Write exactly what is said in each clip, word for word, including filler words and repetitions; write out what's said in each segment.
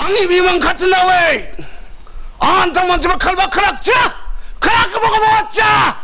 장님이면 같은 나왜 안장만 집어 칼바 크락자 크락 먹어 먹었자.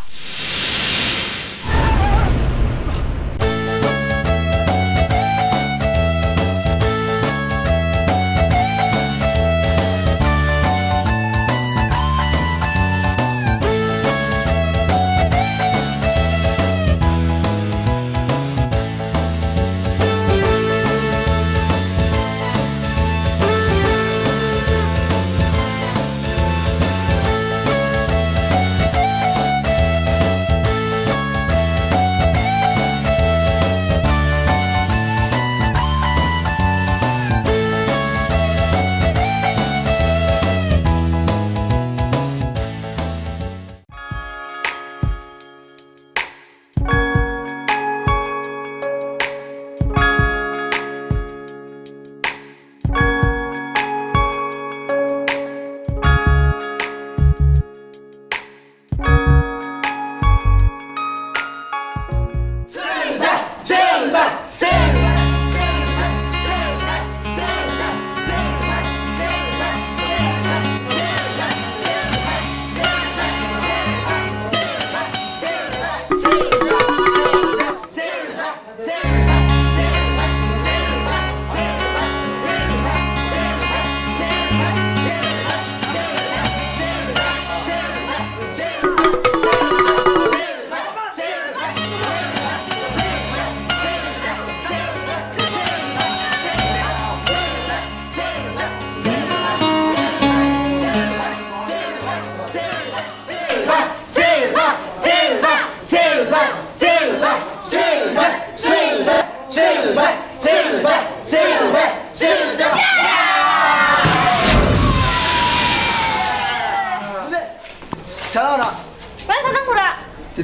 잘하나? Mana senang murah?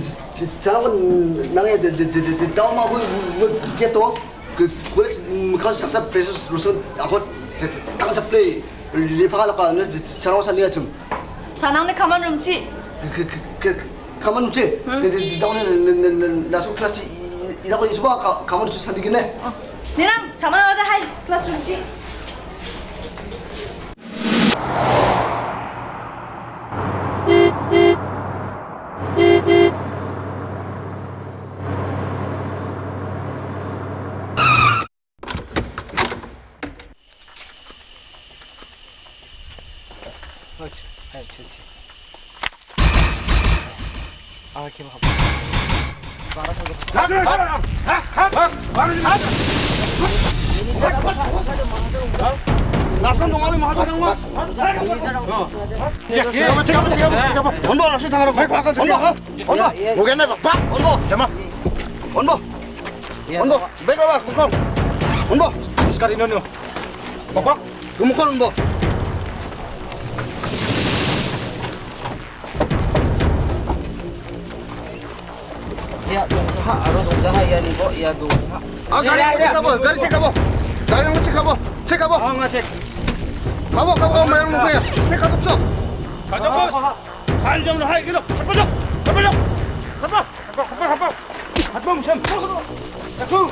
잘하고 나게 다음하고 이게 또그 고래 그 saksa precious rusun aku tangan ceplay lipat apa ni 잘하고 산디가 좀 Senang ni kaman rumci. 그 가만 없지? 다음에 나서 클래스 이라고 이수가 가만 없지 산디겠네. Nirang, zaman ada hai kelas rumci. 아, 기분 나선 동안에 뭐 하자는 거야? 야, 잠깐만, 잠깐만, 잠깐만. 언더 하나씩 당하라고. 언더, 언더, 오겠네, 박, 언더, 잠깐만. 언더, 언더, 매가봐, 뚜껑. 언더, 시카리 너너. 박, 그목한 언더. Ya, usaha harus usaha ya nih, Bo. Ya, usaha. 아, 가리 cek 가봐, 가리 cek 가봐. 가리 한번 cek 가봐. cek 가봐. 아, nggak cek. 가봐, 가봐, 엄마 이런 거 그냥. cek 가도 없어. 가자 버스. 한점으로 하이 기도. 가보자. 가보자. 가봐. 가봐, 가봐, 가봐. 가봐, 무슨. 가봐.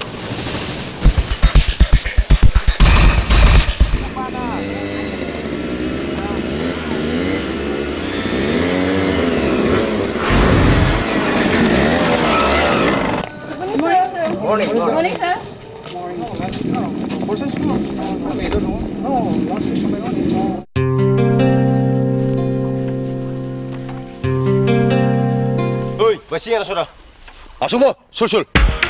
Morning. Morning, sir. 어이, 마시게나 소라. 아소모, 술술.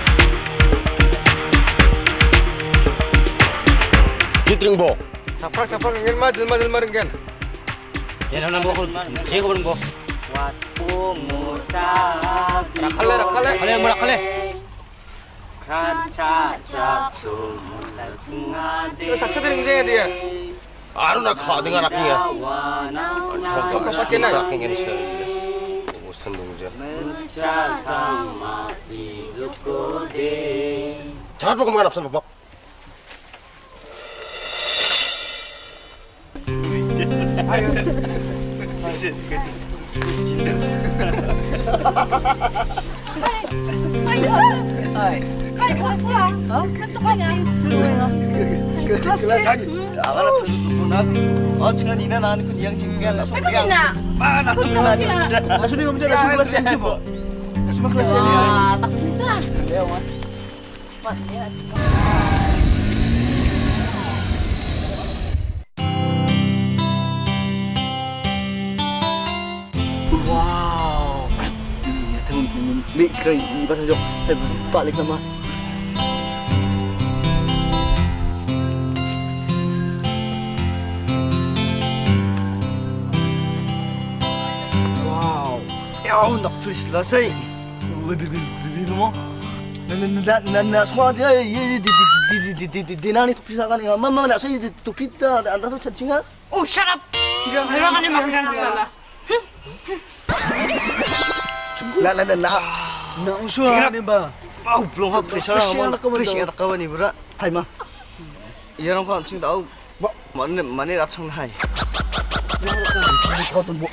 기트링보. Saprak saprak ngin mah jelma jelma renggen. Ya, nana Bo. Saya kau Bo. Waktu musafir. Rakale rakale. Kale, murah kale. Rancacap sumulai cengade. Saksa renggen dia. 아루나 카드가 락이야. Kok pakai nak? 락이냐 씨. 무슨 동자. Mencakap masih jukode. 잘 보고 만 앞선 봐. Hai, kelas ya? Bentuk aja. kelas 자기 나가라 쳐주고 Oh, jangan ini anak aku yang jingga nak Ay, kanina. Mana aku lagi. Asunin mo dyan, asunin kelas yan po. Asunin kelas yan. Ah, takot isa. Wow. Ya teman, mik sekali ibarat jauh. Saya balik sama. Wow, nak please lah saya. Lebih lebih lebih mo. Na na na soal dia ye di di di di di di di nani tu pisah kan? Mama nak saya tu pita, anda tu cacingan. Oh, shut up. Meron ka ni makilang sala. Na na na na. Na usul ni ba? Au, belum hap pressure lah. Pressure tak kawan ni berat. Hai ma. Ia orang kan cing tahu. Mana mana racang hai. Kau tu buat.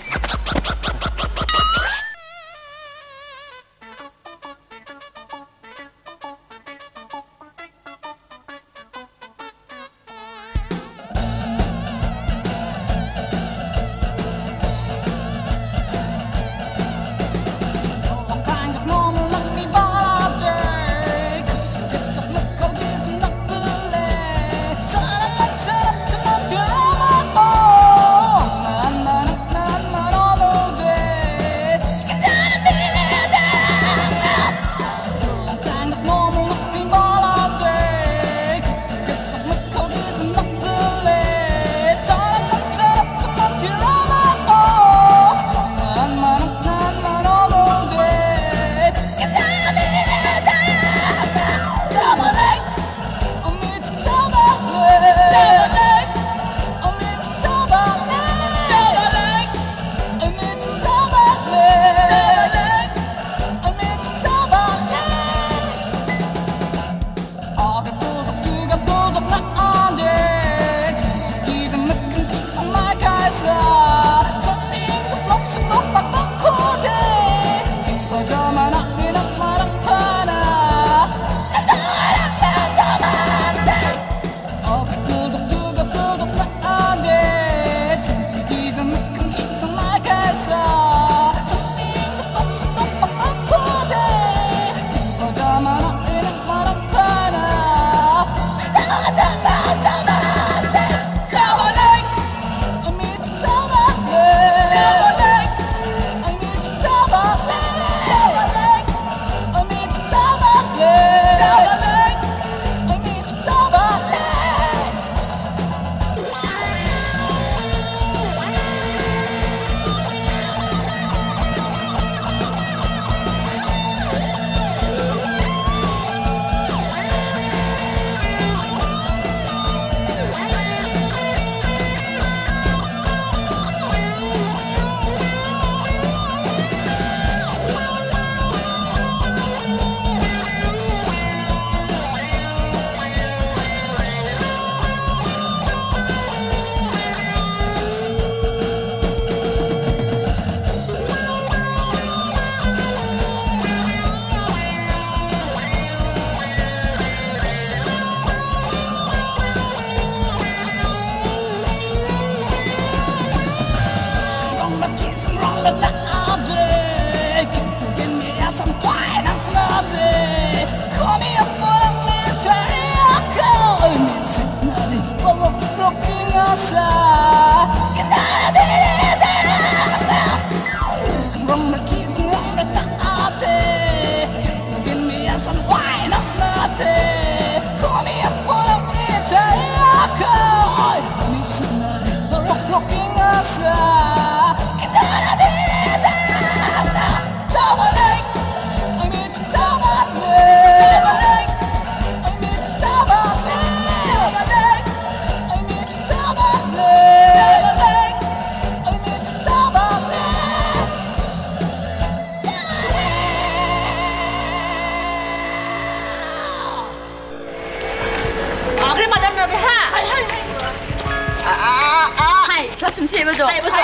Kelas betul. Betul.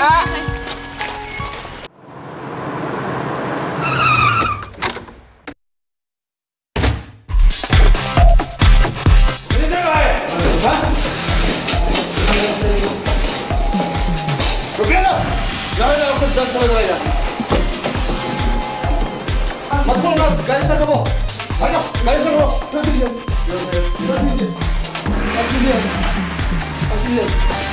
Ini siapa? Hah? Sama sama sama. Matulog na, galis na kamo. Ano? Galis na kamo. Pagdiyan. Pagdiyan. Pagdiyan. Pagdiyan.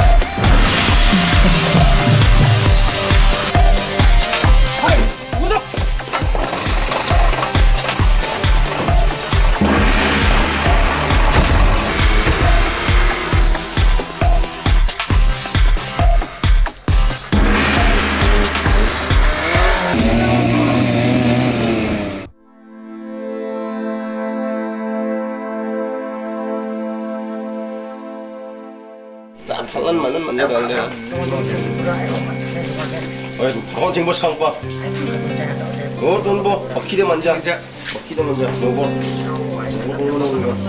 Hai, usap. Thằng mà nó mình nó rồi nè. Ơi, có tiếng bố sang qua. 어, 돈 뭐, 바퀴대 만져. 바퀴대 만져. 요거. 요거 요거 요거.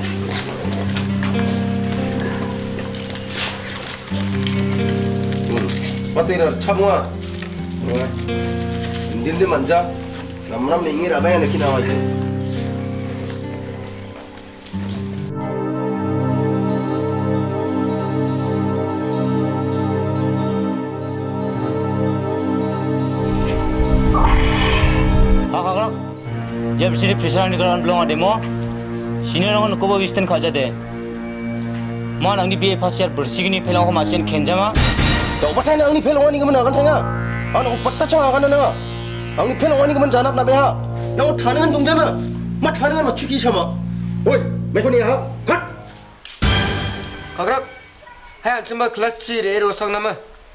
응. 배터리를 차모아. 인딘데 만져. 남람 맹이 라바야 이렇게 나와 있대. जब सिर्फ फिसरानि गरान ब्लंग आदेमो सिने रंग नकोबो विस्टन खाजा दे मान आंनि बे फासियार बरसिगनि फेलाव मासिन खेनजामा दबथाय आंनि फेलावनि गमन आगन थाङा आं पत्ता चां आगन नङा आंनि फेलावनि गमन जानाब ना बेहा नाव थानगन दंजामा मा थानगन मा चुकी सामा ओइ मेखनि हा कट Kagrak. Hai cuma kelas ciri rosang nama.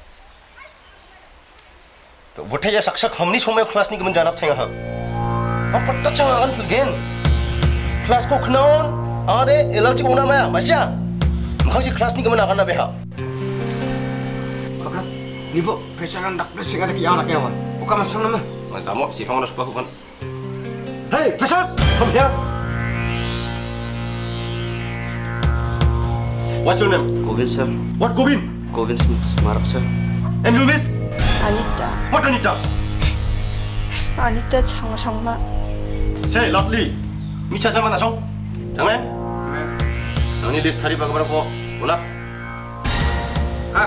दबथाय saksa khamni somay classनि गमन जानाब थाङा हा मा पत्ता चां आगन फुगेन क्लास को खनावन आदे एलालची उना माया मासिया मखांसि क्लासनि गमन आगन ना बेहा Kagrak. Ni bu pesanan dak pesing ada ki anak yawan. Bukan masang nama. Kamu si Fangono suka bukan? Hey, Precious, come here. What's your name? Govin sir. What Govin? Govin Smarak sir. And you miss? Anita. What Anita? Anita 장상마. Say lovely. 미차 장만 나성. 장men? 너니 리스트 타리 바가 바라고 올라. Ah.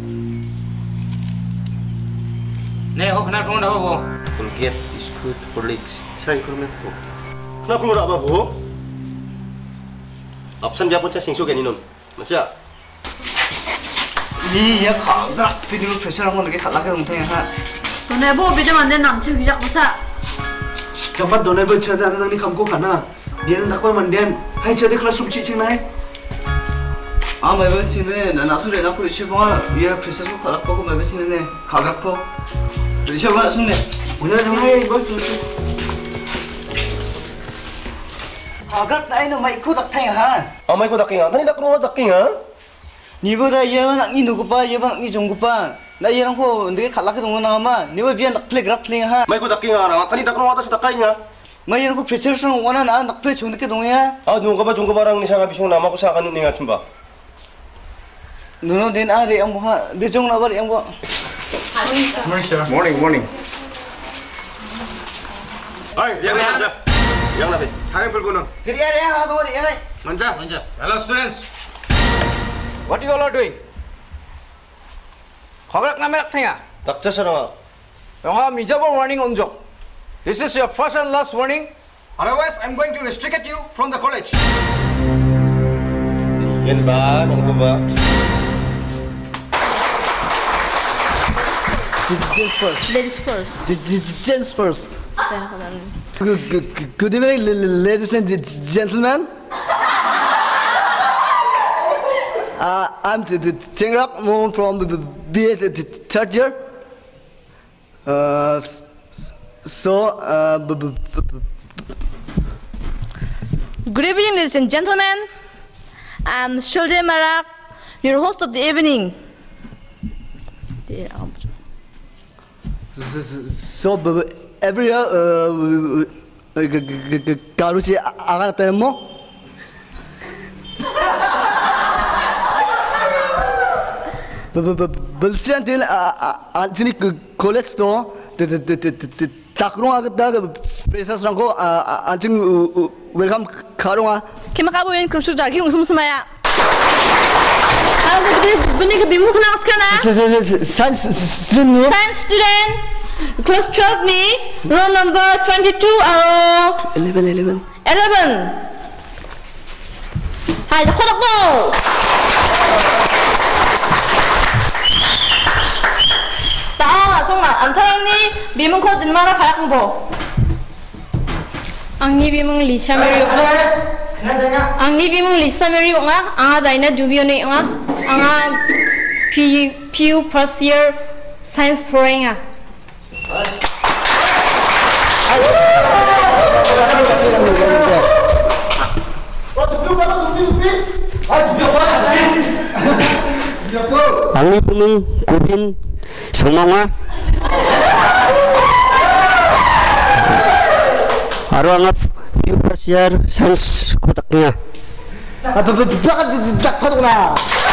네, 호 그날 그런 거 봐. Colgate, Biscuit, Horlicks. Saya kurang tu. Kenapa lu apa bu? Absen dia pun saya singso gini non. Masya. Ni ya Kagrak. Tapi dulu pesanan ko lagi kalak yung tanya ha. 너네 뭐 비자만 내 남친 비자 보사. Cepat donai bercanda tentang ni kamu kana. Dia nak apa mandian? Hai jadi kelas suci cing nai. Ah, mai bercina. Na nasu le naku isi bunga. Ya pesanan ko kalak poko mai bercina ne. Kagrak po. Isi bunga sunne. Udah jangan hai bos tu. Kagrak na ino mai ikut tak tanya ha. Amai ko dakinga. Tani dak rumah dakinga. Ni boda ia nak ni nugu pa, ia nak ni jonggu pa. Na ia ko ndege kalak dong na ma. Ni bo biar nak play grab play ha. Mai ko dakinga na. Tani dak rumah atas dakinga. Ma ia ko pressure song wana na nak play chung ke dong ya. Ah, nunggu ba junggu barang ni sangat bisung nama ko sa kanun ni ngatum ba. Nuno din ari ang buha. Di jong na bar ang buha. Morning, morning. Hai, yang mana? Yang mana? Saya pergi Diri ari ha do ri ai. Manja, manja. Hello students. What you all are doing? Kagrak na merak thinga. Takcha saranga. Yonga mijabo warning on job. This is your first and last warning. Otherwise, I'm going to restrict you from the college. Ikan ba, nunggu ba. Gents first. Ladies first. Gents first. Good, good, good evening, ladies and gentlemen. Uh, I'm Tingrak Moon from B A third year. Uh, so, uh, Good evening, ladies and gentlemen. I'm Shilde Marak, your host of the evening. so every year, uh, Karusi Agatemo. Belsian till Anthony College to the Takrong Agata, Princess Rango, Anthony welcome Karunga. Kim Kabu in Krushu Darking Sumsumaya. benih ke bimu kenang sekarang? Science stream ni. Science student, class twelve ni, roll number twenty-two aro. Eleven, eleven. Eleven. Hai, dah kau nak Tahu langsung lah. Antara ni bimu kau di mana parak bo? Angni bimu Lisa Mary Angni bimu Lisa Mary nga, anga daina Jubio ni nga, anga P P first year science program nga. Angni bimu Kubin Semanga Aro angap view persiar sans kotaknya. Apa apa apa jak patut na.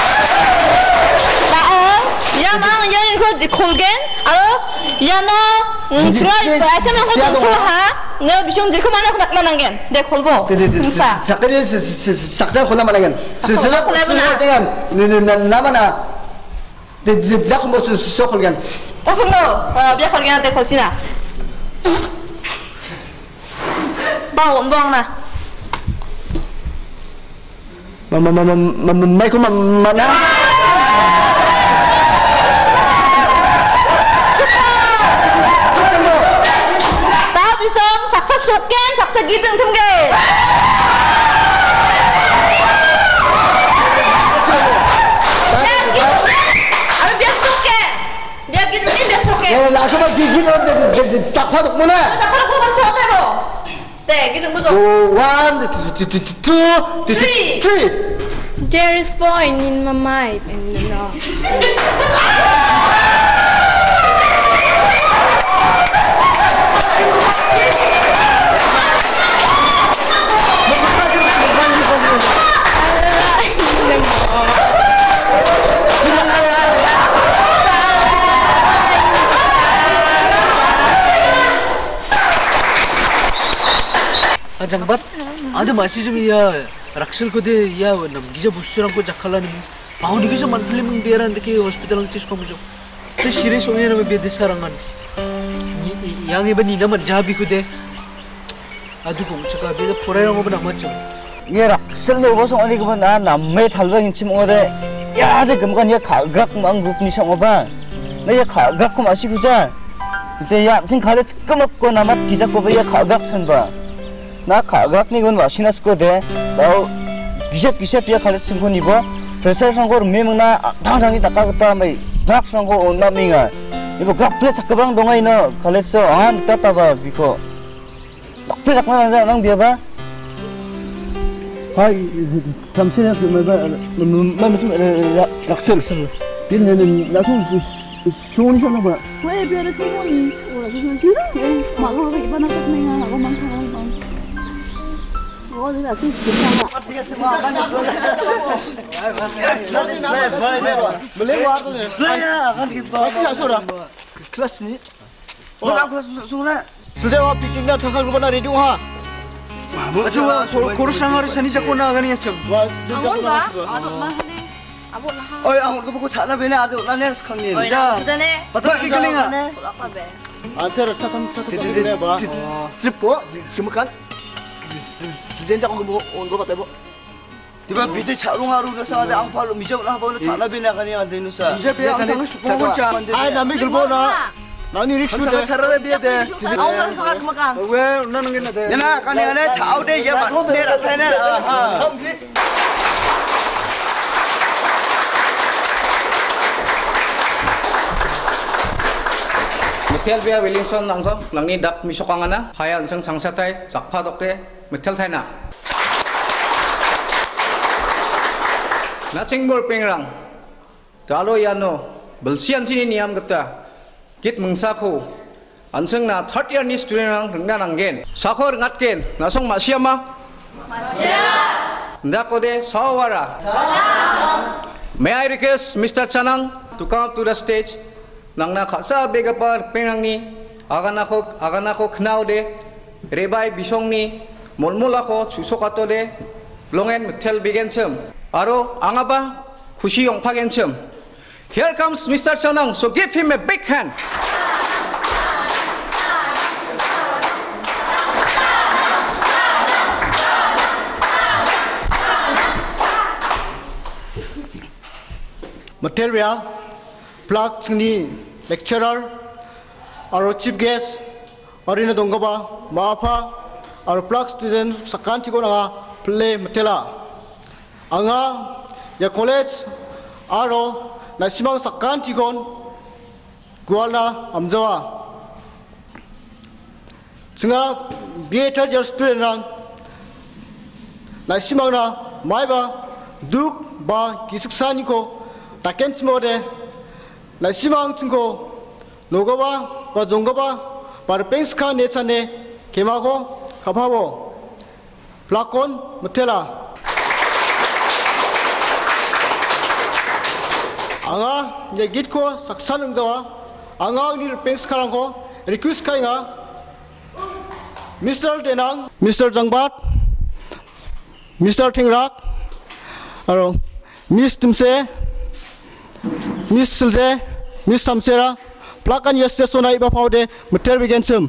Tahu, ya mang yang kau kolgen, aro ya no, cengai item yang kau tu ha, ne bisung je kau mana kau nak mananggen, dek kolbo. Sa. Sakari saksa kau nak mananggen. Saksa kau jangan. Nama na. Dek jak semua susah kolgen. Tak semua, biar kolgen dek kolsina. Bawang bawang na. Mama mama mama mai ko mana? Tahu bisong saksa suken, saksa gideng tengge. Ada biar suken, biar gideng ni biar suken. Ya langsung gigi ni jak patut mana? Tak kalau kau macam mana bo? 네, 기름 부족. One, two, two, three. three. There is point in my mind and the nose. Jangbat, ada masih cuma ya raksel ko de ya nam gija buscuran ko jakhala ni mau ni gija man film biaran deki hospital ang cis ko mujo te serious hoye na be de sarangan yang iba ni naman jabi ko de adu ko chaka be de porai ngo bana macho ye raksel no bo song ani ko na namme thalba inchim ore ya de gam kan ya khagak mang gup ni song ba na ya khagak ko masi guja je ya jing khale chkamak ko namat gija ko be ya khagak san ba na khagak ni gon wasinas ko de tau gisep gisep ya khalet singko ni bo pressure sangko memang na dang dang ni taka kata mai drug sangko onna minga ibo gaple chakabang dongai no khalet so an ta ta ba biko dokpe rakna na nang bia ba hai tamsina mai ba mai mutum raksel sel din ne na su shoni sana ba 왜 비하를 챙겨니 오라 그냥 그래 말로 하고 이번에 끝내야 하고 망상하는 거 어, 내가 그 괜찮아. Selaya akan kita. Tidak sudah. Kelas ni. Orang kelas sudah. Selaya picking dah thakal ko na ready ha. Acha kor sangar sani jakko na gani acham. Angor ba? Ado na hane. Abo na ha. Oi angor ko ko chana bene ado na ne khangni. Oi na budane. Patak ki galinga. Apa be? Answer chatam chatam ba. Jipo kimakan. 진짜 그거 온거 같아 뭐. 디바 비데 차롱하루 가서 아데 앙팔로 미적 나 봐는 차나비 나가니 안 되는사. 이제 배 안탕을 싶어보자. 아 남이 글보나. 나니 릭슈데 차라리 비데. 아우랑 가 그만. 왜 나는 게 나대. 야나 가니 안에 차우데 야 내라 타네. 아. Metel bia Williamson nangko nangni dak misokangana haya unsang sangsatai zakpa dokte metel thaina na chengbor pengrang dalo yano belsian sini niam gata kit mungsako ansang na third year ni student rang rengna nanggen sakhor ngatken nasong masiama masia ndakode sawara may I request Mister Chanang to come up to the stage nangna khasa begapar pengrangni aganako aganako knaude rebai bisongni molmolako chusokatode longen metel begensem aro angaba khushi yongpagencham Here comes Mister Chanang, so give him a big hand. Material, plug ni lecturer, our chief guest, Arina Dongaba, Maapa, our plug student Sakanti Gona play Matela. Anga, ya college, Aro, Nasimang Sakanti Gon, Guana, Amzawa. Singa, B A third year student, Nasimana, Maiba, Duke, Ba, Kisaksaniko. Taken semode, nasimang cengko, logoba, bazongoba, barpengska necane, kemago, kapawo, plakon, matela. Anga, ya gitko saksan engzawa, anga ni pengska rangko, request kainga, Mister Denang, Mister Jangbat, Mister Tingrak, aro, Miss Timse. Miss Silje, Miss Samsera, Plakan Yeste Sona Iba Paude, Mater Begensum.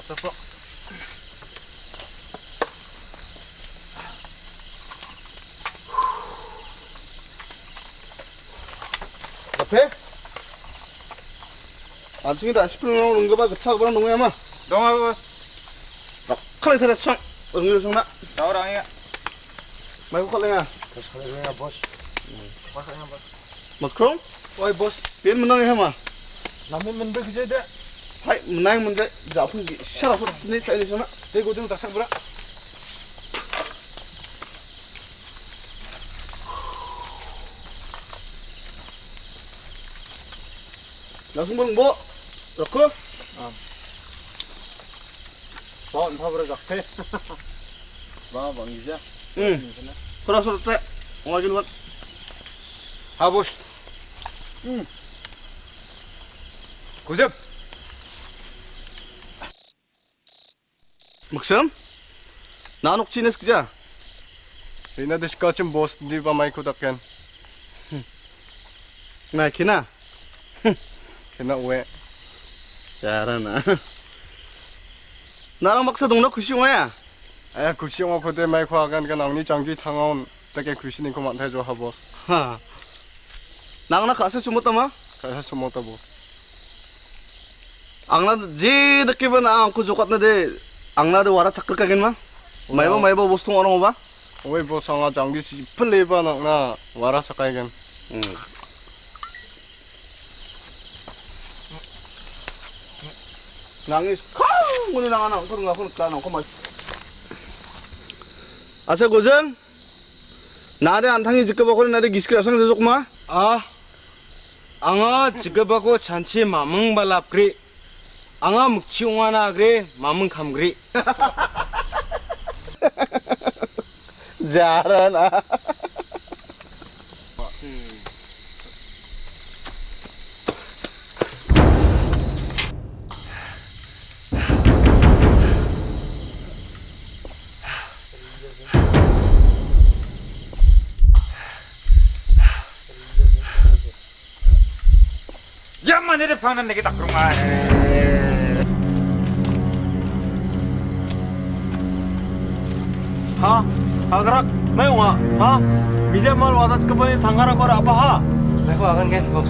섞어. 앞에? 안중이다 십 분 오는 거 봐. 그 차가 보라 농구야 마. 농하고 칼에 들어 참. 얼굴 성나. 나오랑이야. 말고 칼레야. 칼레야 보스. 칼레야 보스. 막크롬? 어이 보스. 벤 문항이 해마. 남은 문제 그제 돼. 하이 문항이 문제. 이제 아픈 게 샤라 소리 내 차이 되잖아. 대고 좀 다싹 보라. 나승봉 뭐? 그렇고? 어. 번 파브라 작태. 봐 방이자. 응. 돌아서 때. 엉아기는 건. 하보시. 응. 고접. Maksam? Nanok chinas kja? Ina diskachim boss di ba mai kudaken. Na kina. Kina uwe. Cara na. Narang maksa dong na kusi ya? Ay kusi ngo phote mai khwa kan kan angni changki thangon take kusi ni ko man thai jo ha boss. Ha. Nang na khasa chumota ma? Khasa chumota boss. Angna je dakiban ang ko jokat na de angna de wara chakka kagen ma? Maiba maiba boss thong orang ba? Oi boss anga changki si pleba na na wara sakai gen. Hmm. Nangis kau muni nang anak kau ngakun tanang kau mas. Asa gojan? Nade antangi jika bakul nade giskir asang jejok ma? Ah, anga jika bakul chanci mamang balap kri, anga mukci ungana kri mamang kam kri. Jaran ah. Jangan ada pangan lagi tak rumah. Ha? Agrak mai wa ha? Bija mal wadat company thangara kor apa ha? Mai ko agan gen boss.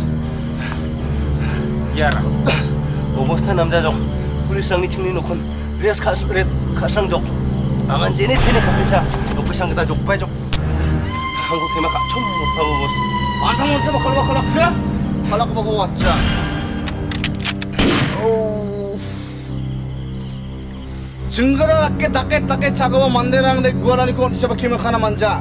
Ya. O boss ta namja jok. Police rang ni chingni nokon. Res khas red khasang jok. Angan jeni thene kapisa. Nokpisang kita jok pai jok. 한국 개막 처음 못하고 보스. 안탕 먼저 bakal bakal akja. Kalak bago watja. Oh. Jingara rakke take take chagawa manderang de guarani kon siapa kima khana manja.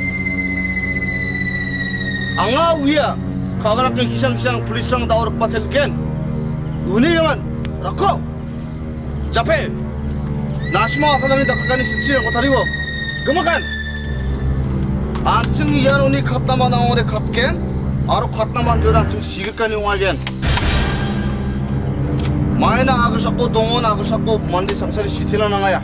Anga uya kagarak yang kisang-kisang pulis rang daur patel ken. Uni yaman rakko. Jape. Nasma akadami dakakani sitsi yang kotariwo. Gemakan. 안증 이하로니 갔다만 나오래 갑겐 아로 갔다만 저라 안증 시급간이 와겐 마이나 아그 삭고 동원 아그 삭고 만디 상사리 시티나 나가야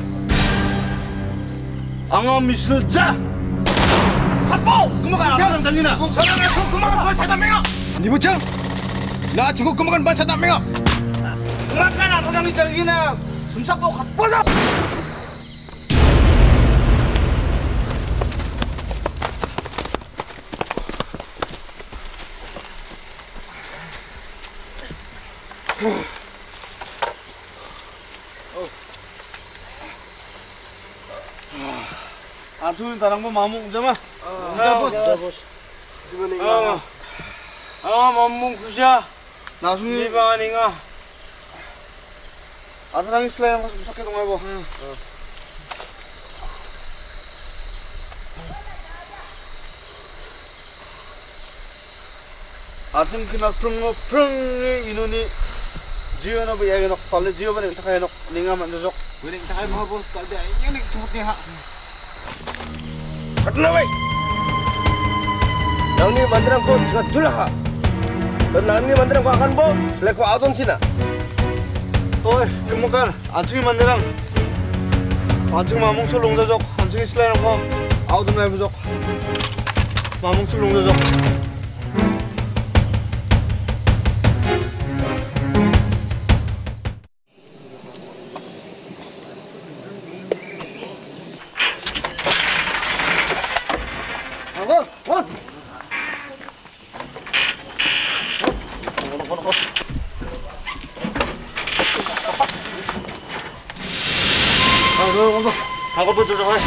앙어 미스자 갑보 그만가 사람 장이나 사람을 총 그만가 반 차담맹아 니부장 나 지금 그만가 반 차담맹아 그만가 나 사람이 장이나 숨삭고 갑보자 안투는 다른 거 마음 먹자마. 아, 보스. 아, 아, 맘몽 구자. 나중에 이방 아닌가? 아사랑이 슬라이랑 가서 무섭게 동해보. 아침 그날 프릉어 프릉이 이눈이 지어나 뭐 얘기 놓 빨리 지어버리 takay nok linga man jok. Wiling takay mga boss kalde yung nagtumot niya ha. Katna bay. Nangni mandiram ko cegat dulaha. Dan nangni mandiram ko akan bo seleko adon sina. Oi, kemukan anjing mandirang. Anjing mamung sulung jok, anjing selain ko adon na jok. Mamung sulung jok. 원, 원. 아, 너 원고. 한골부 조정해.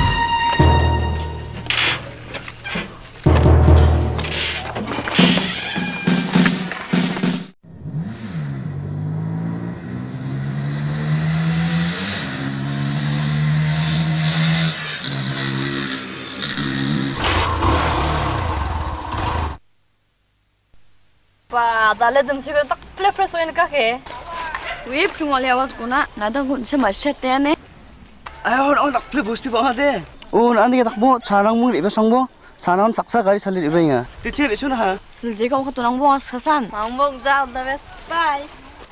와, 달래 듬식을 딱 플랫플랫 쏘이니까 해. 왜 풍월이 와가지구나. 나도 혼자 마셨대네. 아유, 나 낙플레 보스티 봐하대. 오, 나 안되게 딱뭐 자랑문 입에 성보. 사나운 삭사 가리 살릴 입에야. 대체 레촌 하. 슬지가 오가 또 낭봉아 사산. 망봉자 the best. Bye.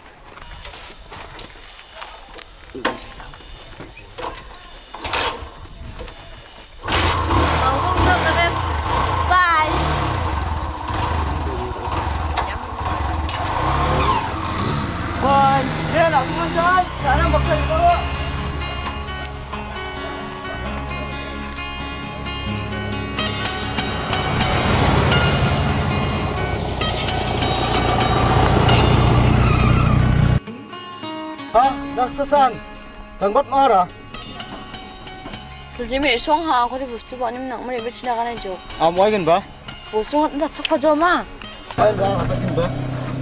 망봉자 the best. Bye. 와, 내 나쁜 자 자랑 먹자 이거. 아, 낙서산 당밭 마라. 슬지미 송하 거기 부스 보님 낭물 입에 지나가는 쪽. 아, 뭐 하긴 봐? 보스가 나 착하죠 마. 아이, 나 하긴 봐.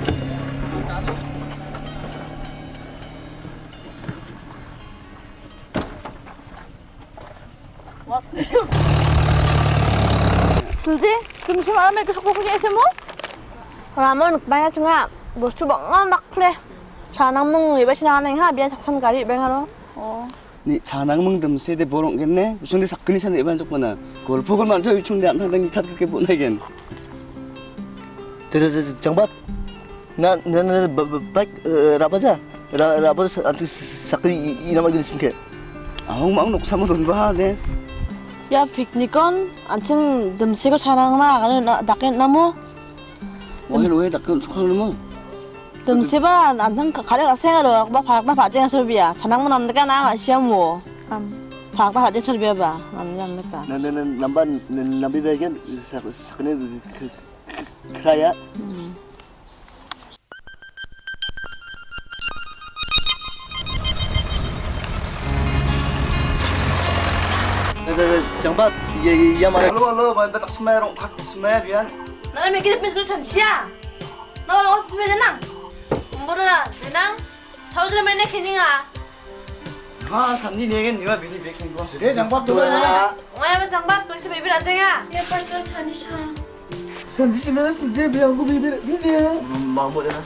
슬지? 금시 말하면 이렇게 속보고 계세요 뭐? 그러면 만약 중아 보스 방안 막 플레. 자낭몽 입에 지나가는 하 미안 작산 가리 입행하러. 어. 니 자낭몽 덤 세대 보롱겠네. 무슨 데 사건이 산 입안 적거나. 골프를 만져 유충대 안 하던 탓 그렇게 보내겐. 저저저 정박 나나나 바이크 라바자 라 라바자 안트 사건이 이나마 되는 아우 막 녹사모 돈 봐, 네. 야 빅니건 암튼 듬식을 자랑나 가는 나게 나무. 오늘 왜 닦은 속하는 뭐? 듬시바 남편 가래가 생으로 막 바닥나 바지가 설비야. 자랑문 남들까 나 시험모. 바닥나 바지 설비야 봐. 남자 남들까. 나나나 남반 남비베겐 사건에 그 크라야. 정박 얘야 말해. 알로 알로 뭐 딱 스매롱 각 스매 비안. 나는 몇 개를 뺏고 전치야. 너 어디서 스매 되나? 뭐라 되나? 저들 맨날 캐닝아. 아, 산니 내겐 니가 미리 베킨 거. 내 장박 들어와. 오야면 장박 또 있으면 비빌 안 되냐? 얘 벌써 산이샤. 산니 씨는 진짜 비안고 비비 비비야. 마음 뭐잖아.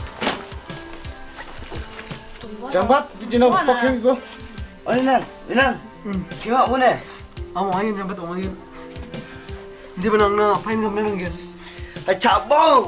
장박 이제는 뻑해 이거. 아니 난, 난. 기와 오네. Amo angin sampai tuh angin. Dia benang na, pain gambar angin. 아, 잡어.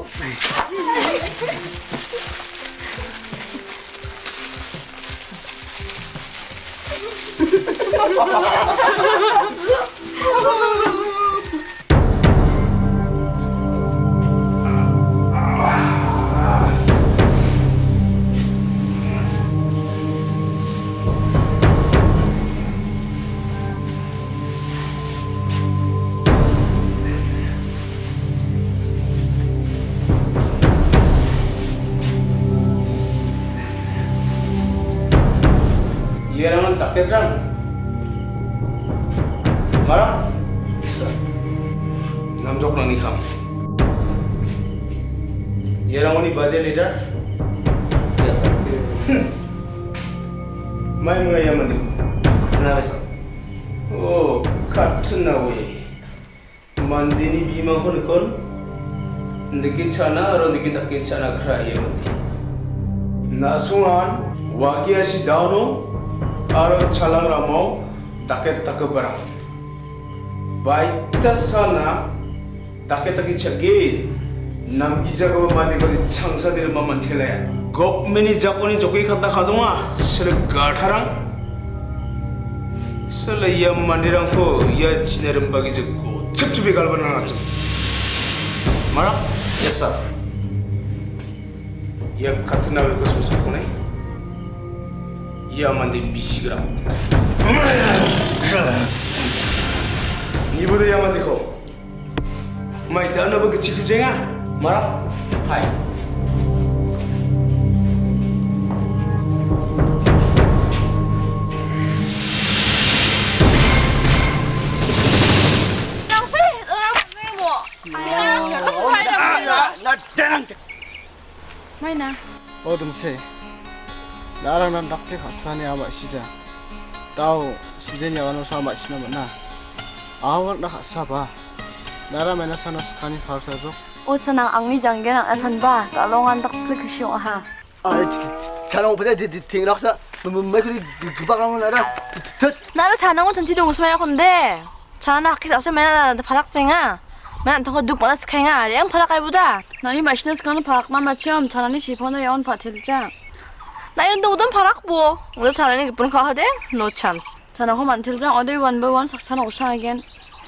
얘랑은 닦겠잖아. 말아? 있어. 남족랑 니감. 얘랑 오니 바데 리더? 됐어. 마이 뭐야 야만디? 나와서. 오, 같은 나오이. 만디니 비만 하는 건 느끼잖아, 어로 느끼 닦겠잖아 그래 야만디. 나송한 와기야시 다우노. Aro chalang ramo taket taket barang. Baik tasana taket taket cagi nam gijago mandi ko changsa dir maman thele. Gop meni jakoni joki khata khadunga sir gatharang. Sala yam mandirang ko ya jineram bagi jekko chepchubi galbana ngachum. Mara? Yes sir. Yam katna we ko sumsa konai. 야만데 미시그라. 니보다 야만데 거. Mày tớ nó bực chịu chứ ngà. Marah. Hai. Mana? Oh dumse. Narang nan dakte khasane ama sija. Tau sija ni awano sama sina mana. Awak nak khasaba. Nara mana sana skani farsa jo. Oh senang angni janggen ang asan ba. Talongan dakte kisyo ha. Ah, 자랑 보다 팅락사 뭐 그 두박랑 나라 나를 자랑은 전치도 웃으면 건데 자나 학교 가서 맨날 바락쟁아 맨 더거 둑 받아 스카잉아 양 바락알보다 나니 마시는 스카는 바락만 맞지엄 자나니 시퍼는 영원 바틀자 나 이런 동동 바락 뭐 오늘 자나니 기쁜 거 하대 no chance 자나 호 만틀자 어디 원버 원 saksan 오사하겐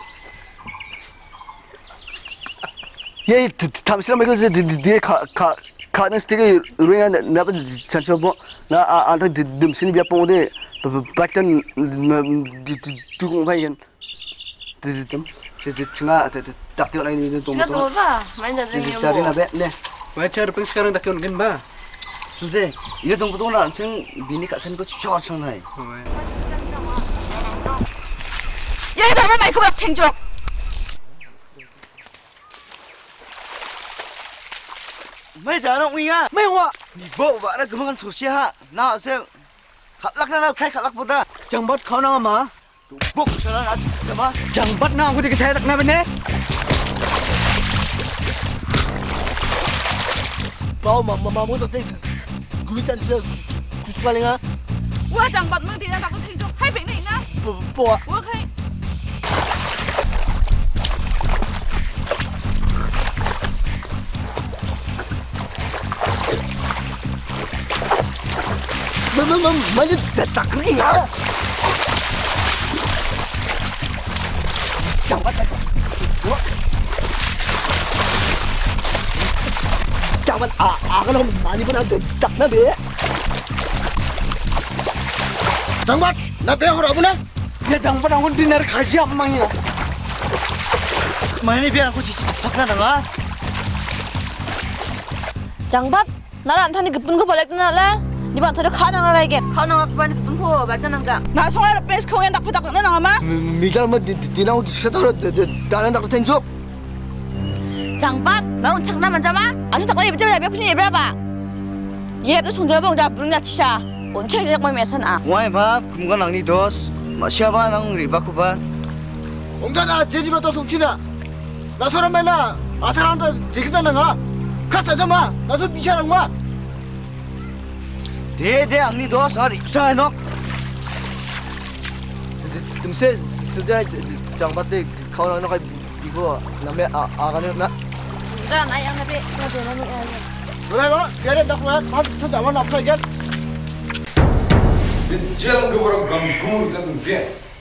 얘 담시랑 이거 뒤에 가가 가는 스틱이 루야 나도 잔처럼 나 안타 듬신 비야 뽕데 백던 두공 파이겐 듬 징아 딱 뛰어 다니는 동 제가 들어봐 많이 자쟁이 자리 나베 네 Wajar peng sekarang tak kau ba. 실제 이래 동부동 라nceng bini kak sen ko cocok nai. 얘 다음에 마이크 박 탱족 Mấy giờ nó uy à? Mấy hoa. Bộ vợ nó cứ mang sổ xe ha. Nào xem. Khát lắc nào khai khát lắc bữa ta. Chẳng bắt khó nào mà. Bốc cho nó ăn cho mà. Chẳng bắt nào có đi cái xe đặc nào bên đấy. Bao mà mà mà muốn tôi thấy. Cứ chân chưa. Cứ qua lên á. Wa chẳng bắt mương thì ra đặt có 탱족 hay bệnh này na. Bộ bộ à. Wa khai. Mà mà mà mà như tạc cái gì hả? Chẳng bắt tay. Chẳng bắt à à cái nó 많이 보다 딱 나베. 장밭 나 배우러 보내. 야 장bat ang dinar 가지 엄마야. 많이 비안 고 지시 박나다가. 장밭 나를 안 타니 급분 거 벌레 뜨나라 니 반토를 카나라 이게 카나라 빨리 급분 거 말든 남자 나 성화를 뺏스 공연 딱 부탁 나 나마 미잘 뭐 디나고 기사도로 나는 딱 텐조. 장밭 나랑 장난만 잡아 아주 딱 거기 붙잡아 몇 분이 예배봐 예배도 손잡아 나 부르냐 치샤 언제 이렇게 뭐 메서나 와이 밥 금건 낭니 도스 마시아바 낭 리바쿠바 옹가나 제집에 또 속치나. 나 사람 맨나 아 사람도 지기다는 가. 가서 마. 나서 비샤랑 마. 데데 앙니 도스 아리 사이녹. 듬세 스자 장바데 카오나 가 이거 남에 아 아가는 나. 자 나양 나비 나 되는 거 그래 봐. 걔네 딱 와. 가서 잡아 놔서 이게. Jangan kebarang ganggu dan dia.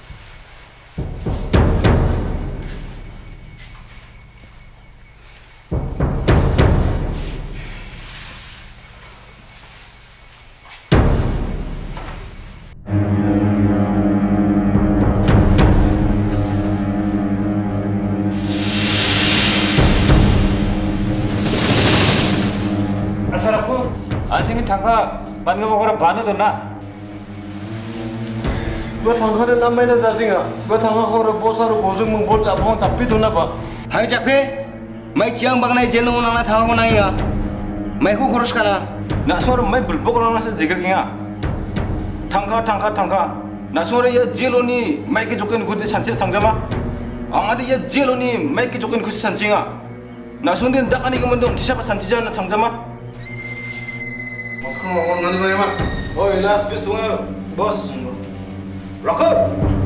Asal aku, anjing tangka bangun mau orang banu tu na. Gua thangkane namai na jarjinga. Gua thangka hore bosaru bozung mung bol japong tapi tu na ba. Hai jakpe, mai kiang bang nai jelo nang na thang nang ya. Mai ko khorus kana. Na sor mai bulbok nang na se jigar kinga. Tangka tangka tangka. Na sor ya jelo ni mai ke joken gudde chanchir changjama. Angade ya jelo ni mai ke joken kusi chanchinga. Na sor den dakani ke mendom tisapa chanchija na changjama. Makro on nani mai ma. Oi last piece tunga boss. Rocker.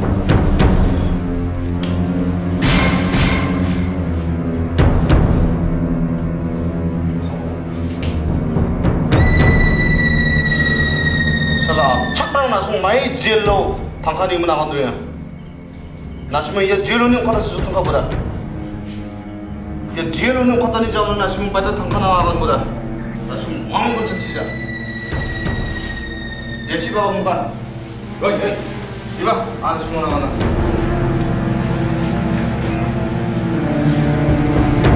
Salah, cakap nasung mai jelo tangkani mana kan tu ya? Nasum ya jelo ni kata sesuatu tangkap pada. Ya jelo ni kata ni jauh nasum pada tangkana akan pada. Nasum mampu cecisa. Ya siapa kamu kan? Oi, oi. Iba, ada semua nama.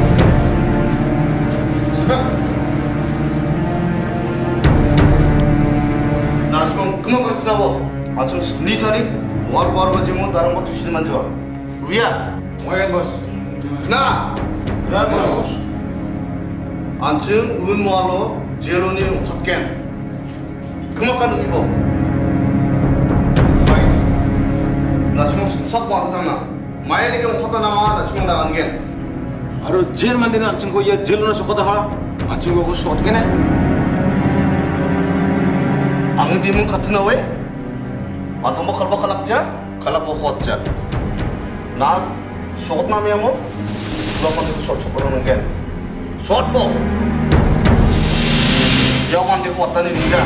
manjo. Ria. Wayan bos. Na. Na bos. Anjing ulun walo jeloni hotken. Kemakan ibo. Baik. Nasimong sak buat sana. Maya dike hotana nama nasimong dagan gen. Aro jel mandina anjing ko ya jel na sokota ha. Anjing ko ko shot kene. Ang bimong katna we. Atamo kalba kalakja, kalabo hotja. Na shot na niya mo. Laman dito shot shot ng gen. Shot mo. Yaman di hotani ninja.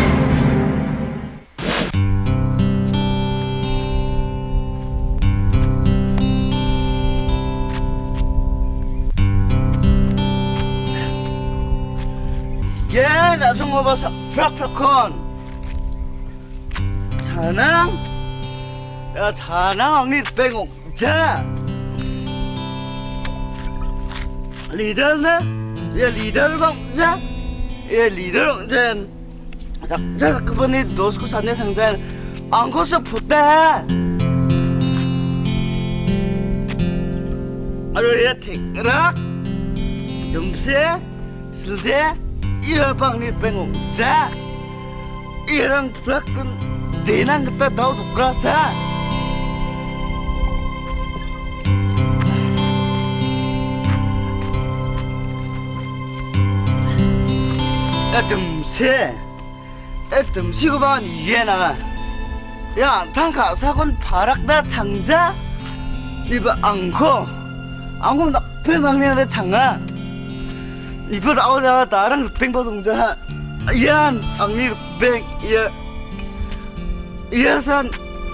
Yeah, 나중 와봐서 프락프락콘. 자낭, 야 자낭 언니 빼고 자. 리더는 야 리더 방자, 야 리더 방자. 자, 그분이 노스코 산내 상자 안고서 붙다. 아로 야 택락, dumse, 실제. Iya bang ni pengong ja, irang belakang denang kita tahu tuh kerasa. Adem se, adem si kuban iya na, ya tangka sakon parak 다 장자, 이봐 angko, angko nak pemangnya ada 장아. 이번 아우자가 나랑 뱅바 동자 이안 angni 뱅 iya iya san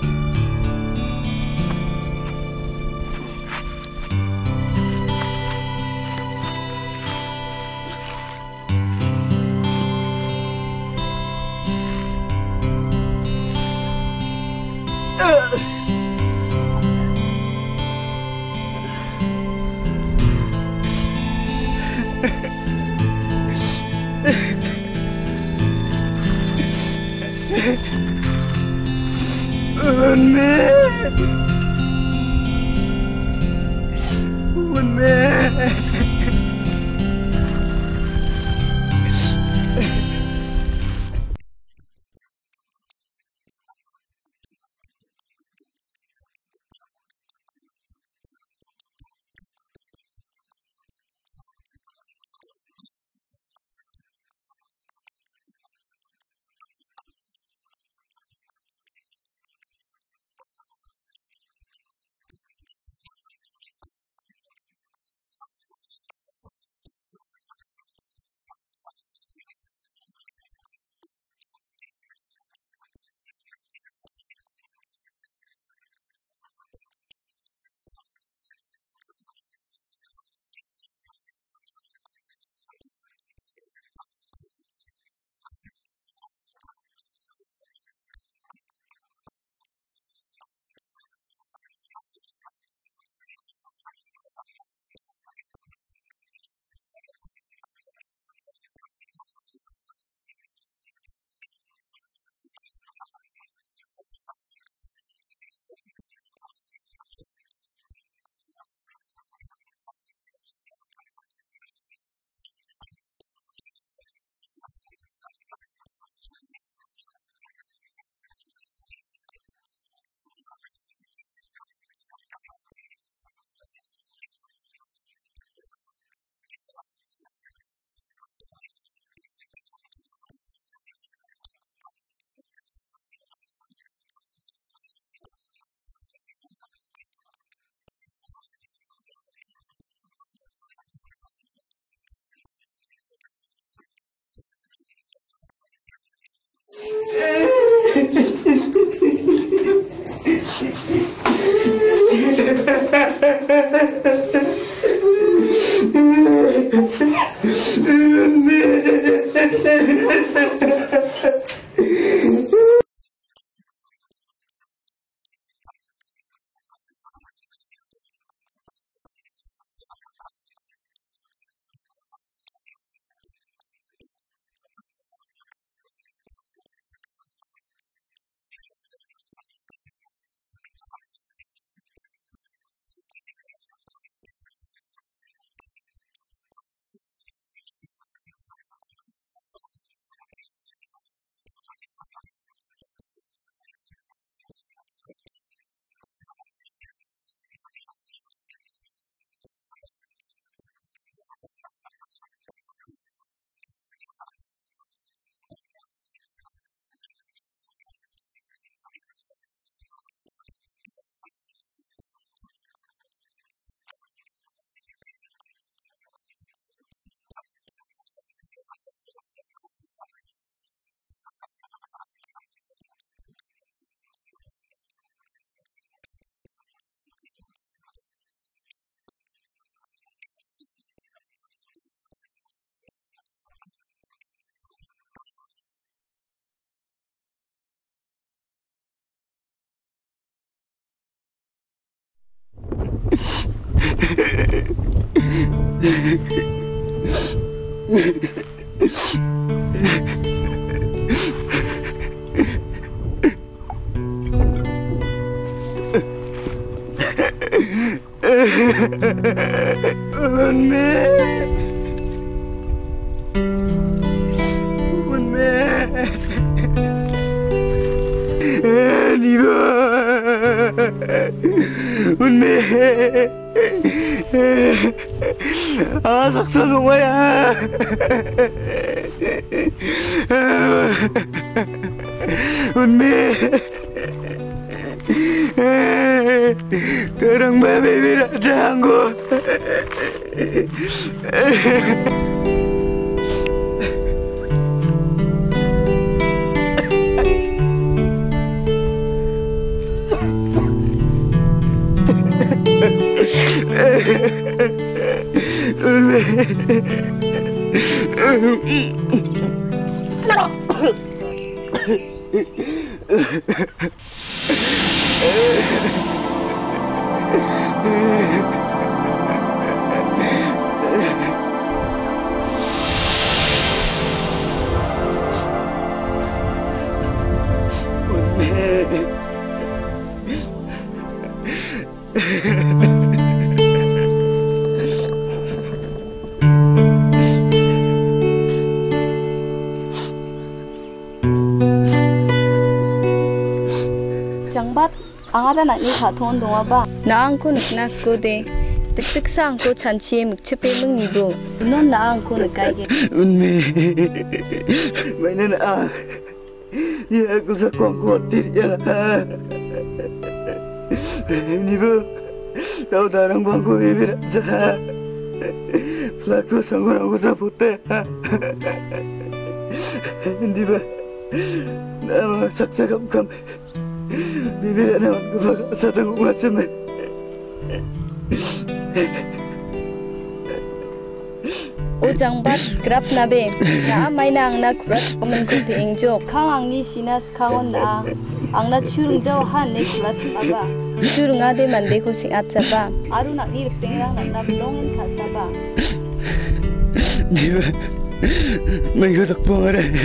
Unme, unme. 아, 석선홍아야. 운매. 그랑 바베비라 장고. Jangbat, angada nak ni khathon donga ba. Na angko naknas ko de. Tik sa angko chanchi mukchepe mung nibo. Non na angko nakai ge. Unme. Mainan ah. Ya aku sa kongkotir ya. Nibo. Tahu darang bangku bibir aja. Flatu sanggur aku sa putih. Nibo. Nama saksa kam kam. Bibir nama aku baga sa tanggung macam ni. O jangbat grab nabe. Na mai na ang na kurat paman ko pengjo. Kang ang ni sinas kangon na. Ang na churung jaw han ne kulat aba. Churung ade mande ko sing at ba. Aru nak ni pengrang nak na belongin khasa ba. Niba. May gatak po nga rin.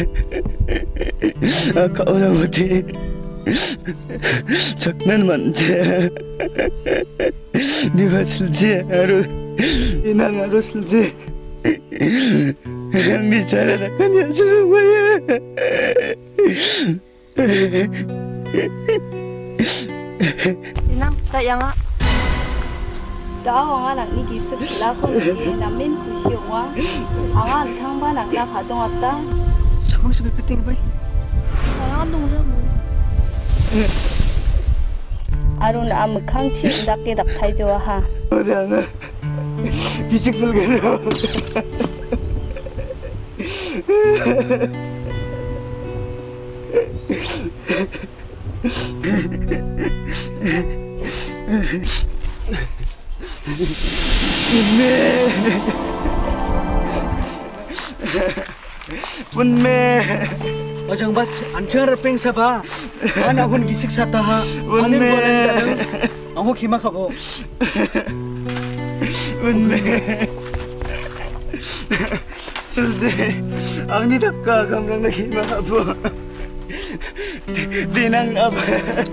Ako na mati. Chaknan man siya. Niba silsiya aru. Inang aru silsiya. Yang bicara na kanya semuanya. Inang, tak yang ah. Tahu ang anak ni kisah lakon ni namin kusyong ang thang ba nak na khatong atta. Samang sabi peting bay. Sayang dong jamu. Arun am khang chi dak ke dak thai jo ha. Ora na. Kisik pul gano. Bunme. Ajang bat ancar peng saba. Anak hun gisik sataha. Bunme. Aku kima kabo. Bunme. Sulze. Ang ni dakka kamlang nakima kabo. Dinang apa?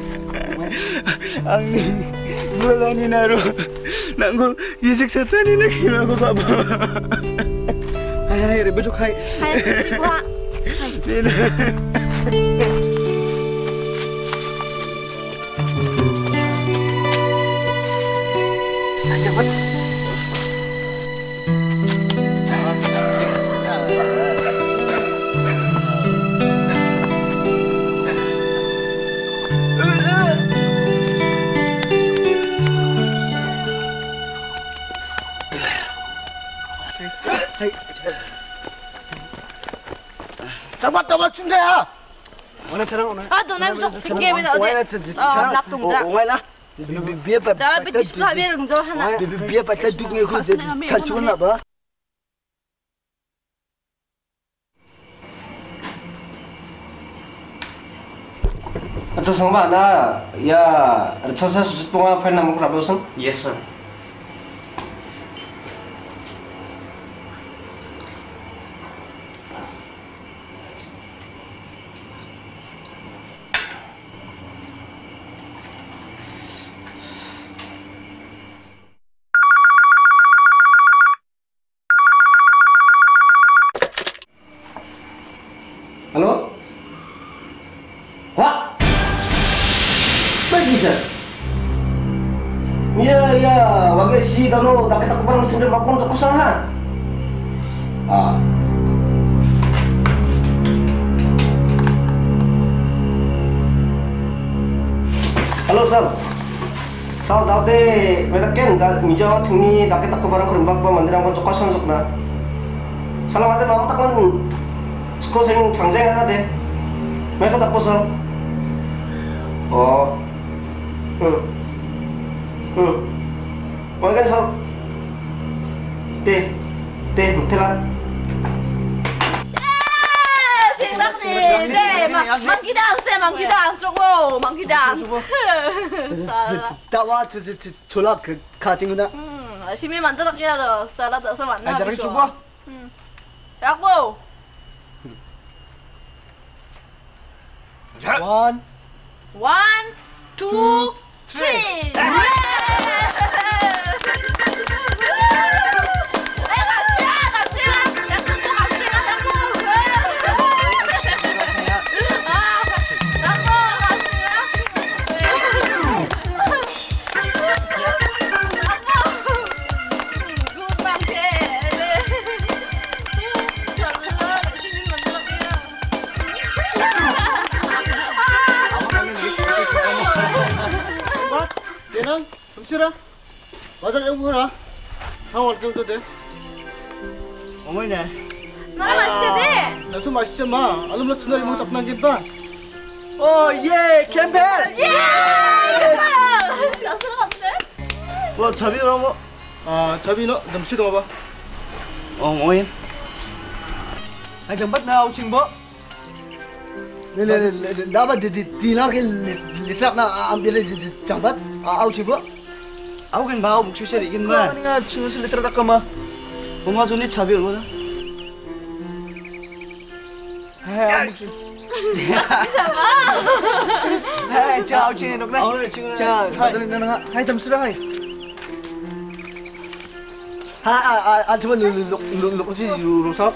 Ang ni bola ni naro. Nanggo gisik sata ni nakima ko kabo. Hai hai rebe jo khai. Hai kusi buha. Dina. Cepat. Cepat cepat sudah. Mana cara mana? Ah, tu nakjuk fikir bila ada. Ah, lap tung dah. Oi lah. Biar apa? Dah betul sudah biar ngejauh hana. Biar apa? Duk ni aku cancun nak ba? Atau sama na ya rasa sujud punga file nama kurang bosan? Yes sir. ya wage si dano dak tak barang cender bakon to kusalahan. Ah. Halo Sal. Sal date mereka ken da mijaw thingni dak tak barang kurang ba mandirang kon cokasan sokna. Salam ate mau takon sko sing 장쟁 하나 돼. mereka tak posal. Oh. Hmm. Hmm. Mọi người sao? Tê, tê, một thế lan. Tiếng đắc gì? Đây, monkey dance, monkey dance, 저거, monkey dance. 따와 졸라 그 가진구나. 음, 열심히 만들었기라도 살아서 만나. 아, 저렇게 주고. 음. 야구. One, one, two, three. 얘는 좀 쉬라. 맞아, 이거 해라. 하원 경도 돼. 어머니네. 나 맛있지? 나도 맛있지 마. 알음로 투나리 못 앞난 게 봐. 오, 예, 캠페인. 예! 나 쓰러 갔는데? 뭐 잡이 너 뭐? 아, 잡이 너 좀 쉬다 봐. 어, 어머니. Anh chẳng bắt nào trình bộ. Nên là đã bắt thì thì nó cái lịch lạc nào ăn biết là chẳng bắt áo trình bộ. áo cái bao một chút xe đi cái mà. 아니가 중에서 리트라 닦아마. 엄마 손이 잡이 얼마나? 아, 무슨. Hey, chào chị lúc này. 오늘 지금 Chào, hai hai hai trăm sữa hai. Ha, à, à, anh chúng mình lục lục lục gì lục shop.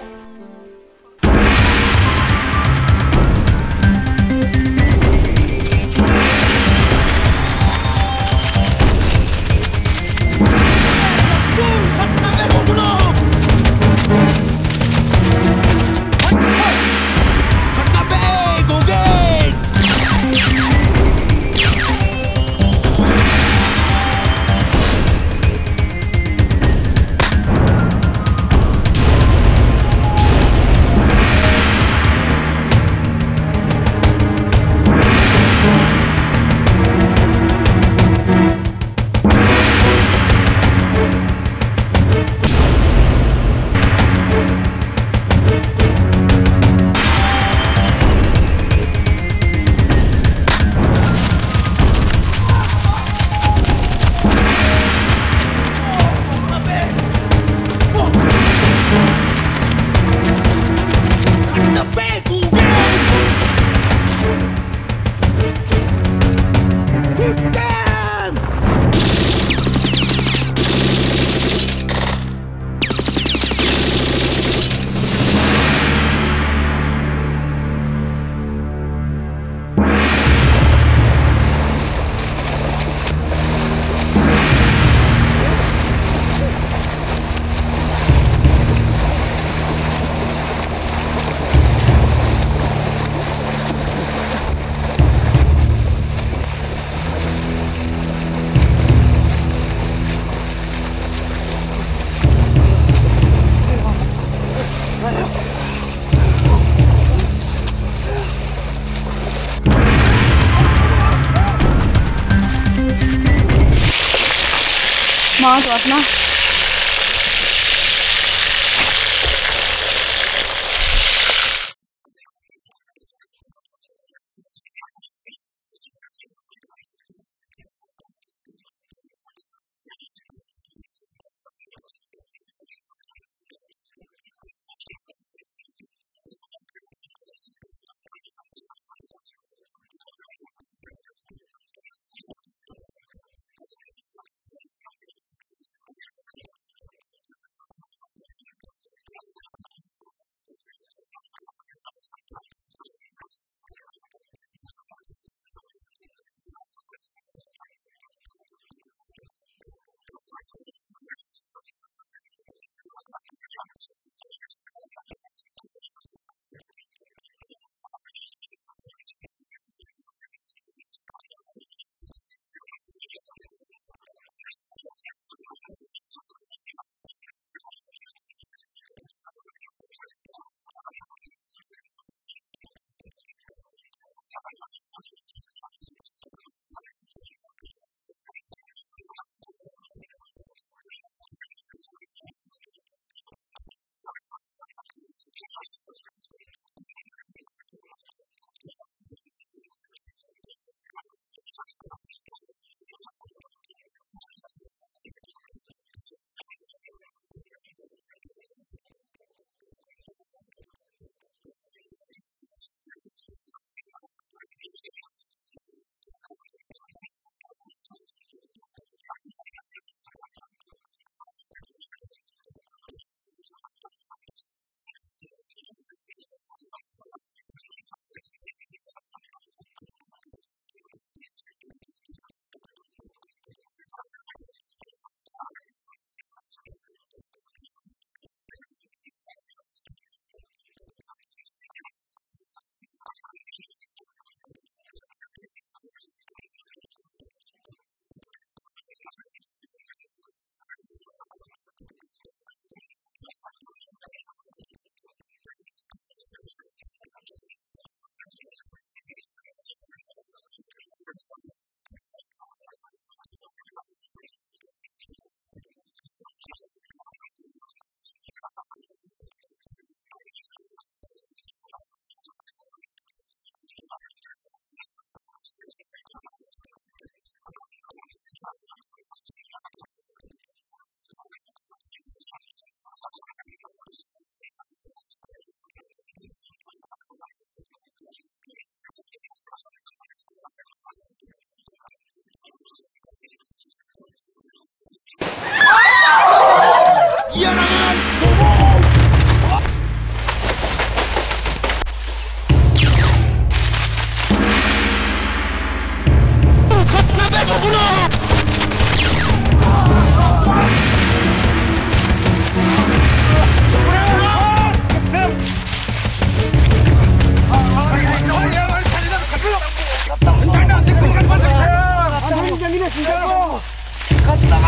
Mau tuat na.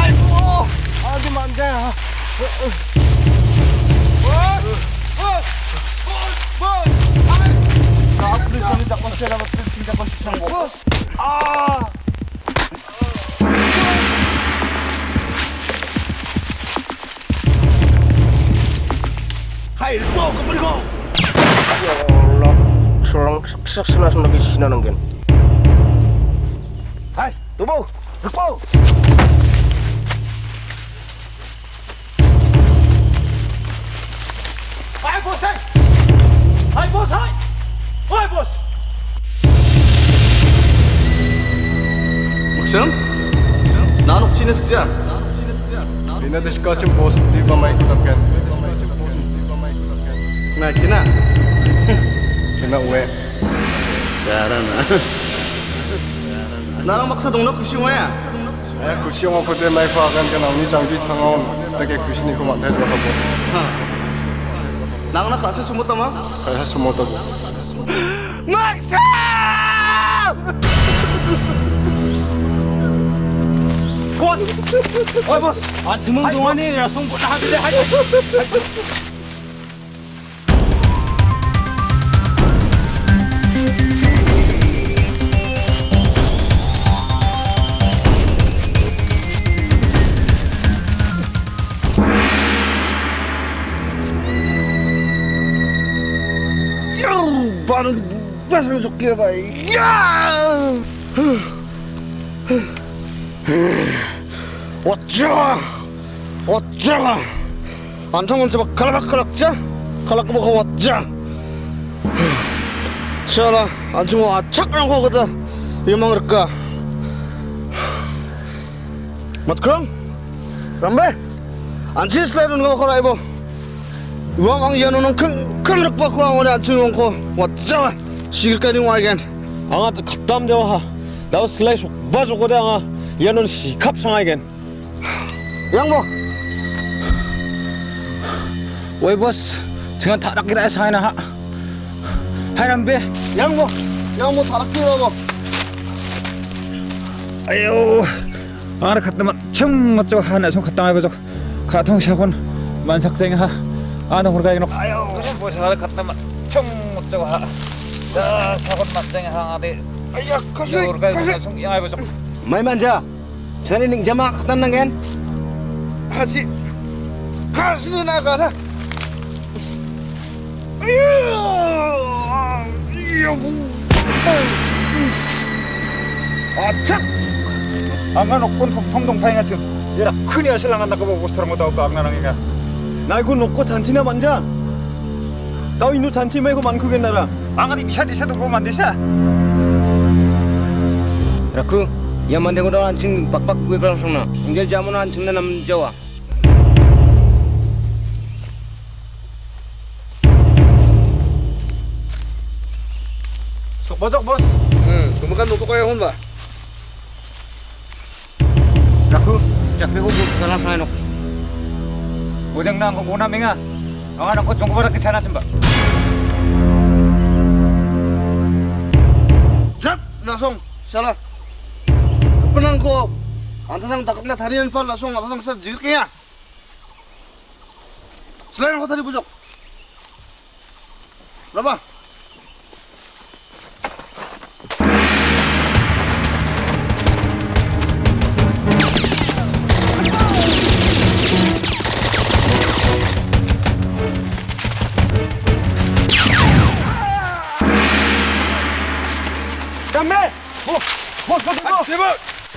아이고, 아주 만져야. 나 앞으로 손이 잡고 세라고 팀 잡고 싶은 거. 아. Hai, lo kembali kau. Ya Allah, selang seksena selang di sini nanggen. Hai, tubuh, berpau. Hai bos, hai, hai bos, hai, hai bos. Maksum, nanok Chinese kerja. Ini diskacim bos di bawah kita kan. Nah, kena, kena uwe. Jarang. Narang maksa dong nak kusi maya. Eh, kusi orang pada mai fakan kan awak ni jangan tangawan. Tak kusi ni kau mati juga bos. Nang nak kasih semua tama? Kasih semua tu bos. Maksa! Bos, oi bos, anjing dong ni langsung kau dah habis hai. Baru baru jukir baik. Ya. Wajah, wajah. Antong coba kalak kalak jah, kalak bukan wajah. Salah, anjing acak orang kau kata, dia mengerka. Mat kerang, ramai. Anjing selain kau kau ibu. Uang ang yan nung kan kan pa ko ang wala chung ko wajah sigir ka ning wagen anga khatam jawa ha daw slice ba jo ko da anga yan nung sikap sang again yang bo oi bos jangan tak nak kira saya na ha hai rambe yang bo yang bo tak kira bo ayo anga khatam chum macho ha na song khatam ba jo khatam shakon mansak jeng ha 아, 너 그러니까 이거 아유, 뭐 잘 갔다 막 총 먹자고 하. 자, 사건 맞쟁이 항아대. 아야, 가시, 가시. 야, 이거 좀. Mai manja. Sani ning jama khatan nangen. 하시, 가시 나가라. 아유, 아차. 안가 놓고 통동파이가 지금 얘라 큰이 하실랑 한다고 보고 사람 못 하고 악나랑이가. 나 이거 놓고 잔치나 만자. 나 이노 잔치 말고 많구겠나라. angani bisa desa tu rumah desa. Raku, yang mandeng udah anjing pak-pak gue langsung na. Injil jamun anjing na nam Jawa. Sok bojok bos. Hmm, kemukan untuk kaya hon ba. Raku, capek gue salah saya nok. Ujang nang kau guna menga. Angan aku cunggu pada kesana cemba. Jap, langsung salah. Penang ko, antang takutnya tarian pal langsung antang sa jirknya. Selain aku tadi bujok. Berapa? Dambe! Bos, bos, bos, bos. Sibuk.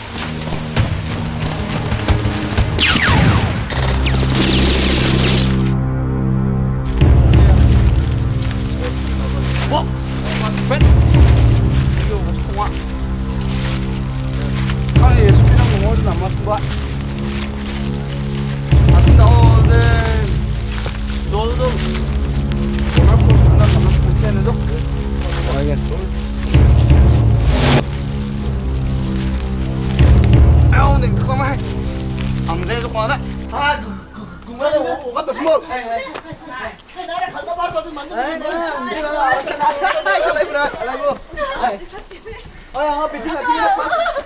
Bos, ben. Yo, bos tua. Kali sepeda ngomong nama tua. Aku tahu deh. Dulu dulu. Orang kos anak sama sekali ni dok. Oh ya. Ông định không ai ông đây cho con đấy à cùng với ông bắt được luôn cái đó là không có bắt con thì mình đấy đấy đây là đây là đây là đây là ôi ông bị thương là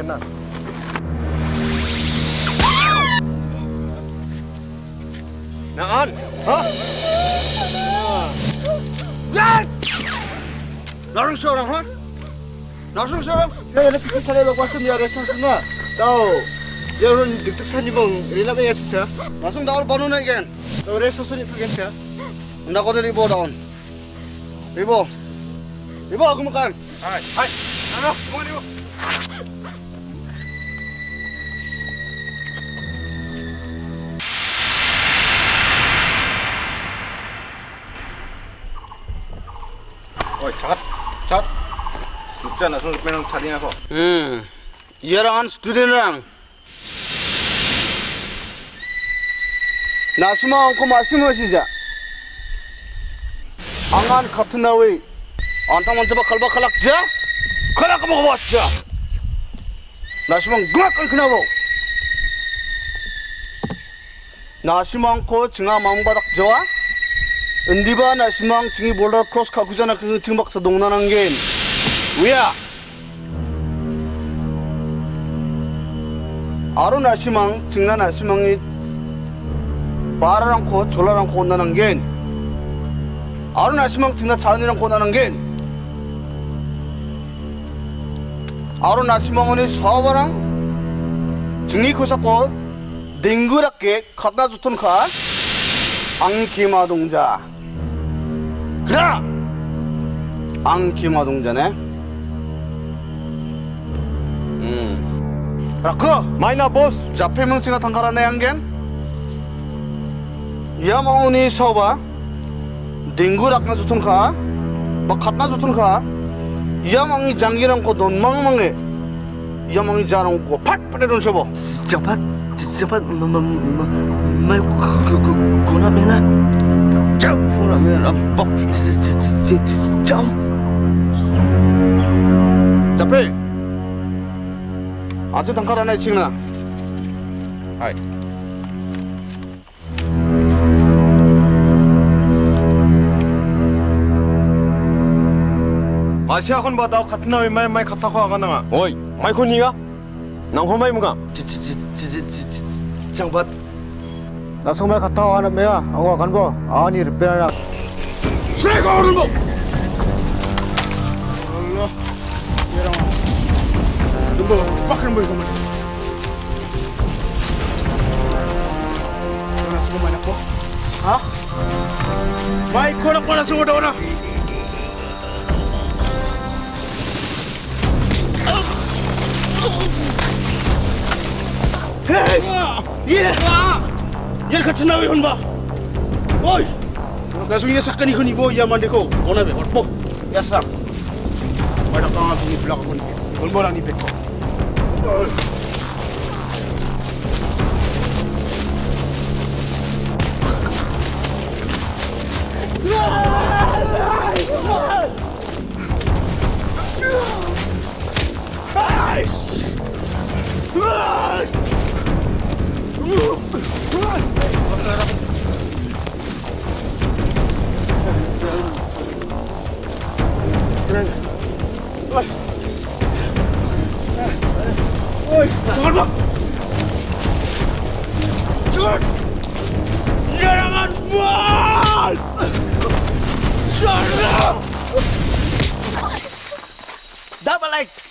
kena. Naan, ha? Lan! Larang seorang, ha? Larang seorang? Ya, ini kita cari lokasi dia rasa sana. Tahu. Ya orang dekat sana bang, ini apa ya kita? Langsung daun banu naik kan? Tahu rasa sana itu kan? Nak kau dari bawah daun. Ibu, ibu aku makan. Hai, hai, anak, makan ibu. Oi, cat, cat. Kita nak suruh penang cari apa? Hmm, yarangan student orang. Nasma aku masih masih je. Angan katnawi. Anta mencoba kalba kalak je. Kalak apa buat je? Nasma gumak kenapa? Nasma aku cengah mampu badak jawa. Indiba nasimang cingi border cross kakujana keng cingbak sedong nananggen. Wia. Aru nasimang cingna nasimangi barang ko cholarang ko nananggen. Aru nasimang cingna chaunirang ko nananggen. Aru nasimang oni sawarang cingi kosa ko 딩그랗게 갖다 줬던 카 앙키마 동자. 그래! 앙키마 동자네. 음. 라크! 마이나 보스! 자페명칭아 탄가라네 양겐? 야마오니 서봐. 딩그랗게 줬던 카 막 갖다 줬던 카 야망이 장기랑 거 돈망망해. 야망이 자랑 거 팥팥해던 서봐. Cepat, cepat, mai guna bina. Jauh, guna bina. Bok, jauh. Tapi, 아주 단가라네 지금나. 하이. 아시아 건 봐도 같은 나위 마이 마이 같다고 하가나가. 어이, 마이코 니가? 낭호 마이 무가? Cepat. Langsung mai kata orang mea, aku akan go. Ah ni repair nak. Sudah kau orang go. Allah, ya orang. Tunggu, pakai nombor kamu. Mana semua mana ko? Hah? Mai kau nak mana semua orang? Hey! Yeah! Yan 같은 나위 혼바. 어이! 나중에 사건이 흔히 뭐 야만데고 오나베 얼포. 야사. 말다 강아 빈이 불라가 보니. 얼마나 니 뱉고. Oi, jangan bang! Jangan! Jangan bang! Jangan! Dah balik.